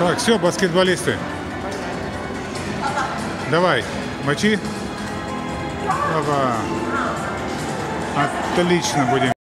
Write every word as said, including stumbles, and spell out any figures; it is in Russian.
Так, все, баскетболисты. Давай, мочи. Опа. Отлично будем.